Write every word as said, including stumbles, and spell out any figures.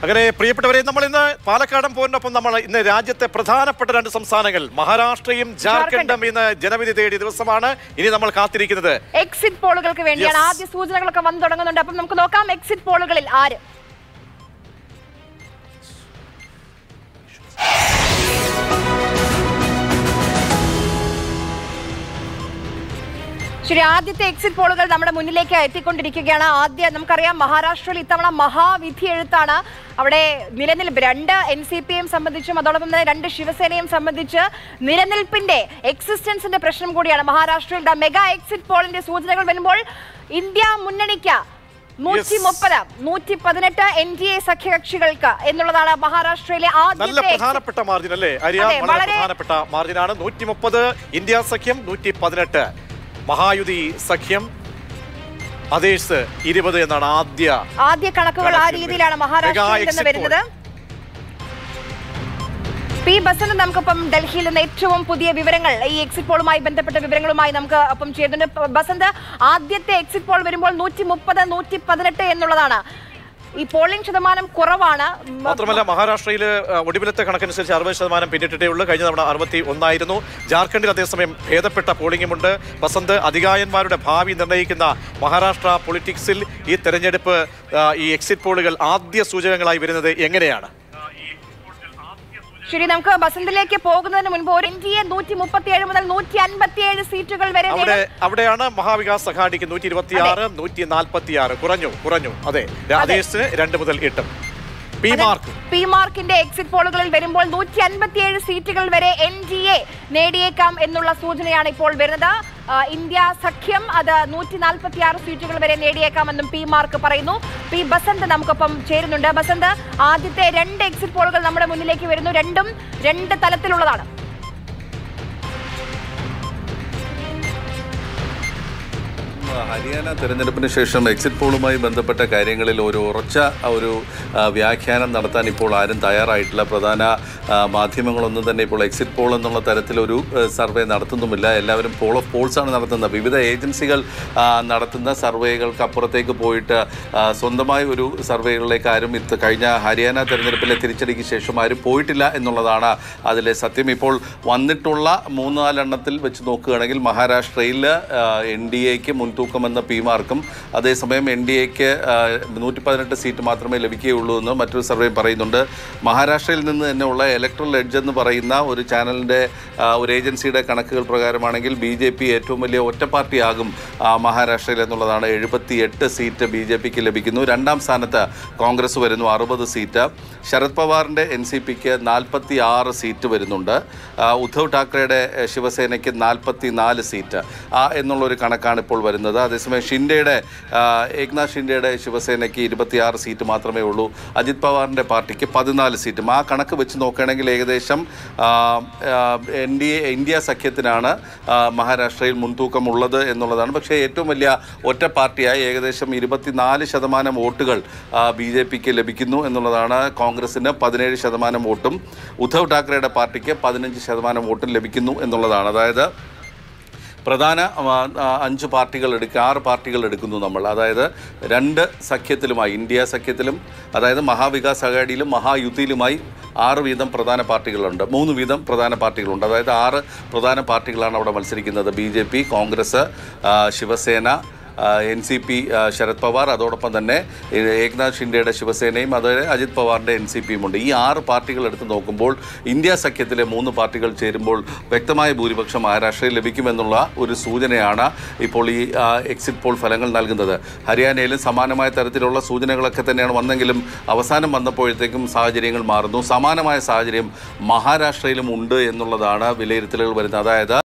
അങ്ങനെ പ്രിയപ്പെട്ടവരെ, നമ്മൾ ഇന്ന് പാലക്കാടൻ പോരിനൊപ്പം നമ്മൾ ഇന്ന് രാജ്യത്തെ പ്രധാനപ്പെട്ട രണ്ട് സംസ്ഥാനങ്ങൾ മഹാരാഷ്ട്രയും ജാർഖണ്ഡും ഇന്ന് ജനവിധി തേടിയ ദിവസമാണ്. ഇനി നമ്മൾ കാത്തിരിക്കുന്നത് എക്സിറ്റ് പോളുകൾക്ക് വേണ്ടിയാണ്. ആദ്യ സൂചനകളൊക്കെ വന്നു തുടങ്ങുന്നുണ്ട്. അപ്പം നമുക്ക് നോക്കാം എക്സിറ്റ് പോളുകളിൽ ആര്. ശരി, ആദ്യത്തെ എക്സിറ്റ് പോളുകൾ നമ്മുടെ മുന്നിലേക്ക് എത്തിക്കൊണ്ടിരിക്കുകയാണ്. ആദ്യം നമുക്കറിയാം മഹാരാഷ്ട്രയിൽ ഇത്തവണ മഹാവിധി എഴുത്താണ്. അവിടെ നിലനിൽപ്പ് രണ്ട് എൻ സി പിയെയും സംബന്ധിച്ചും അതോടൊപ്പം തന്നെ രണ്ട് ശിവസേനയും സംബന്ധിച്ച് നിലനിൽപ്പിന്റെ എക്സിസ്റ്റൻസിന്റെ പ്രശ്നം കൂടിയാണ് മഹാരാഷ്ട്രയിൽ. മെഗാ എക്സിറ്റ് പോളിന്റെ സൂചനകൾ വരുമ്പോൾ ഇന്ത്യ മുന്നണിക്ക് നൂറ്റി മുപ്പത് നൂറ്റി പതിനെട്ട് എൻ ഡി എ സഖ്യകക്ഷികൾക്ക് എന്നുള്ളതാണ് മഹാരാഷ്ട്രയിലെ ആദ്യത്തെ പ്രധാനപ്പെട്ട മാർജിൻ അല്ലേ ആര്യ? വളരെ പ്രധാനപ്പെട്ട മാർജിനാണ്. നൂറ്റി മുപ്പത് ഇന്ത്യ സഖ്യം, നൂറ്റി പതിനെട്ട് മഹായുതി സഖ്യം, അതേഴ്സ് ഇരുപത് എന്നാണ് ആദ്യ ആദ്യ കണക്കുകൾ. ആ രീതിയിലാണ് മഹാരാഷ്ട്രയിൽ നിന്ന് വരുന്നത്. പി ബസന്ത് നമുക്കൊപ്പം ഡൽഹിയിൽ നിന്ന് ഏറ്റവും പുതിയ വിവരങ്ങൾ, ഈ എക്സിറ്റ് പോളുമായി ബന്ധപ്പെട്ട വിവരങ്ങളുമായി നമുക്ക് ഒപ്പം ചേരുന്നുണ്ട്. ബസന്ത്, ആദ്യത്തെ എക്സിറ്റ് പോൾ വരുമ്പോൾ നൂറ്റി മുപ്പത് നൂറ്റി പതിനെട്ട് എന്നുള്ളതാണ്. ഈ പോളിംഗ് ശതമാനം കുറവാണ്. മാത്രമല്ല മഹാരാഷ്ട്രയിൽ ഒടുവിലത്തെ കണക്കനുസരിച്ച് അറുപത് ശതമാനം പിന്നിട്ടേ ഉള്ളൂ. കഴിഞ്ഞ തവണ അറുപത്തി ഒന്നായിരുന്നു. ജാർഖണ്ഡിൽ അതേസമയം ഭേദപ്പെട്ട പോളിംഗുമുണ്ട്. വസന്ത്, അധികായന്മാരുടെ ഭാവി നിർണ്ണയിക്കുന്ന മഹാരാഷ്ട്ര പൊളിറ്റിക്സിൽ ഈ തെരഞ്ഞെടുപ്പ്, ഈ എക്സിറ്റ് പോളുകൾ ആദ്യ സൂചകങ്ങളായി വരുന്നത് എങ്ങനെയാണ്? ശരി, നമുക്ക് ബസന്തിലേക്ക് പോകുന്നതിന് മുൻപ് ഒരു എൻ ഡി എ നൂറ്റി മുപ്പത്തി ഏഴ് മുതൽ നൂറ്റി അൻപത്തി ഏഴ് സീറ്റുകൾ വരെ അവിടെയാണ് മഹാവികാസ് അഘാഡിക്ക് നൂറ്റി ഇരുപത്തി ആറ് നൂറ്റി നാൽപ്പത്തി ആറ് കുറഞ്ഞു കുറഞ്ഞു അതെ, രാജേഷിന് രണ്ട് മുതൽ എട്ടും. പി മാർക്കിന്റെ എക്സിറ്റ് പോളുകളിൽ വരുമ്പോൾ നൂറ്റി അൻപത്തി ഏഴ് സീറ്റുകൾ വരെ എൻ ഡി എ നേടിയേക്കാം എന്നുള്ള സൂചനയാണ് ഇപ്പോൾ വരുന്നത്. ഇന്ത്യ സഖ്യം അത് നൂറ്റി നാൽപ്പത്തി ആറ് സീറ്റുകൾ വരെ നേടിയേക്കാമെന്നും പി മാർക്ക് പറയുന്നു. പി ബസന്ത് നമുക്കൊപ്പം ചേരുന്നുണ്ട്. ബസന്ത്, ആദ്യത്തെ രണ്ട് എക്സിറ്റ് പോളുകൾ നമ്മുടെ മുന്നിലേക്ക് വരുന്നു. രണ്ടും രണ്ട് തലത്തിലുള്ളതാണ്. ഹരിയാന തെരഞ്ഞെടുപ്പിന് ശേഷം എക്സിറ്റ് പോളുമായി ബന്ധപ്പെട്ട കാര്യങ്ങളിൽ ഒരു ഉറച്ച ഒരു വ്യാഖ്യാനം നടത്താൻ ഇപ്പോൾ ആരും തയ്യാറായിട്ടില്ല. പ്രധാന മാധ്യമങ്ങളൊന്നും തന്നെ ഇപ്പോൾ എക്സിറ്റ് പോൾ എന്നുള്ള തരത്തിലൊരു സർവേ നടത്തുന്നുമില്ല. എല്ലാവരും പോൾ ഓഫ് പോൾസാണ് നടത്തുന്നത്. വിവിധ ഏജൻസികൾ നടത്തുന്ന സർവേകൾക്ക് അപ്പുറത്തേക്ക് പോയിട്ട് സ്വന്തമായ ഒരു സർവേകളിലേക്ക് ആരും ഇത് കഴിഞ്ഞ ഹരിയാന തെരഞ്ഞെടുപ്പിലെ തിരിച്ചടിക്ക് ശേഷം ആരും പോയിട്ടില്ല എന്നുള്ളതാണ് അതിലെ സത്യം. ഇപ്പോൾ വന്നിട്ടുള്ള മൂന്നാലെണ്ണത്തിൽ വെച്ച് നോക്കുകയാണെങ്കിൽ മഹാരാഷ്ട്രയിൽ എൻ ഡി എക്ക് മുൻതൂക്കം എന്ന പി മാർക്കും, അതേസമയം എൻ ഡി എക്ക് നൂറ്റി പതിനെട്ട് സീറ്റ് മാത്രമേ ലഭിക്കുകയുള്ളൂ എന്ന് മറ്റൊരു സർവേ പറയുന്നുണ്ട്. മഹാരാഷ്ട്രയിൽ നിന്ന് തന്നെ ഉള്ള ഇലക്ട്രൽ എഡ്ജ് എന്ന് പറയുന്ന ഒരു ചാനലിൻ്റെ ഒരു ഏജൻസിയുടെ കണക്കുകൾ പ്രകാരമാണെങ്കിൽ ബി ജെ പി ഏറ്റവും വലിയ ഒറ്റ പാർട്ടിയാകും മഹാരാഷ്ട്രയിൽ എന്നുള്ളതാണ്. എഴുപത്തി എട്ട് സീറ്റ് ബി ജെ പിക്ക് ലഭിക്കുന്നു. രണ്ടാം സ്ഥാനത്ത് കോൺഗ്രസ് വരുന്നു, അറുപത് സീറ്റ്. ശരത് പവാറിൻ്റെ എൻ സി പിക്ക് നാൽപ്പത്തി ആറ് സീറ്റ് വരുന്നുണ്ട്. ഉദ്ധവ് ഠാക്കറെയുടെ ശിവസേനയ്ക്ക് നാൽപ്പത്തി നാല് സീറ്റ് എന്നുള്ളൊരു കണക്കാണ് ഇപ്പോൾ വരുന്നത്. അതേസമയം ഷിൻഡെയുടെ ഏക്നാഥ് ഷിൻഡെയുടെ ശിവസേനയ്ക്ക് ഇരുപത്തിയാറ് സീറ്റ് മാത്രമേ ഉള്ളൂ. അജിത് പവാറിൻ്റെ പാർട്ടിക്ക് പതിനാല് സീറ്റും. ആ കണക്ക് വെച്ച് നോക്കുകയാണെങ്കിൽ ഏകദേശം എൻ ഡി എ ഇന്ത്യ സഖ്യത്തിനാണ് മഹാരാഷ്ട്രയിൽ മുൻതൂക്കമുള്ളത് എന്നുള്ളതാണ്. പക്ഷേ ഏറ്റവും വലിയ ഒറ്റ പാർട്ടിയായി ഏകദേശം ഇരുപത്തിനാല് ശതമാനം വോട്ടുകൾ ബി ജെ പിക്ക് ലഭിക്കുന്നു എന്നുള്ളതാണ്. കോൺഗ്രസിന് പതിനേഴ് ശതമാനം വോട്ടും ഉദ്ധവ് ഠാക്കറെയുടെ പാർട്ടിക്ക് പതിനഞ്ച് ശതമാനം വോട്ടും ലഭിക്കുന്നു എന്നുള്ളതാണ്. അതായത് പ്രധാന അഞ്ച് പാർട്ടികൾ എടുക്കുക ആറ് പാർട്ടികൾ എടുക്കുന്നു നമ്മൾ. അതായത് രണ്ട് സഖ്യത്തിലുമായി, ഇന്ത്യ സഖ്യത്തിലും അതായത് മഹാവികാസ് അഘാഡിയിലും മഹായുതിയിലുമായി ആറ് വീതം പ്രധാന പാർട്ടികളുണ്ട്. മൂന്ന് വീതം പ്രധാന പാർട്ടികളുണ്ട്. അതായത് ആറ് പ്രധാന പാർട്ടികളാണ് അവിടെ മത്സരിക്കുന്നത്. B J P, Congress, Shiv Sena, N C P Sharad Pawar, അതോടൊപ്പം തന്നെ ഏക്നാഥ് ഷിൻഡെയുടെ ശിവസേനയും അതുപോലെ അജിത് പവാറിൻ്റെ എൻ സി പിയും ഉണ്ട്. ഈ ആറ് പാർട്ടികൾ എടുത്ത് നോക്കുമ്പോൾ ഇന്ത്യ സഖ്യത്തിലെ മൂന്ന് പാർട്ടികൾ ചേരുമ്പോൾ വ്യക്തമായ ഭൂരിപക്ഷം മഹാരാഷ്ട്രയിൽ ലഭിക്കുമെന്നുള്ള ഒരു സൂചനയാണ് ഇപ്പോൾ ഈ എക്സിറ്റ് പോൾ ഫലങ്ങൾ നൽകുന്നത്. ഹരിയാനയിലും സമാനമായ തരത്തിലുള്ള സൂചനകളൊക്കെ തന്നെയാണ് വന്നെങ്കിലും അവസാനം വന്നപ്പോഴത്തേക്കും സാഹചര്യങ്ങൾ മാറുന്നു. സമാനമായ സാഹചര്യം മഹാരാഷ്ട്രയിലും ഉണ്ട് എന്നുള്ളതാണ് വിലയിരുത്തലുകൾ വരുന്നത്. അതായത്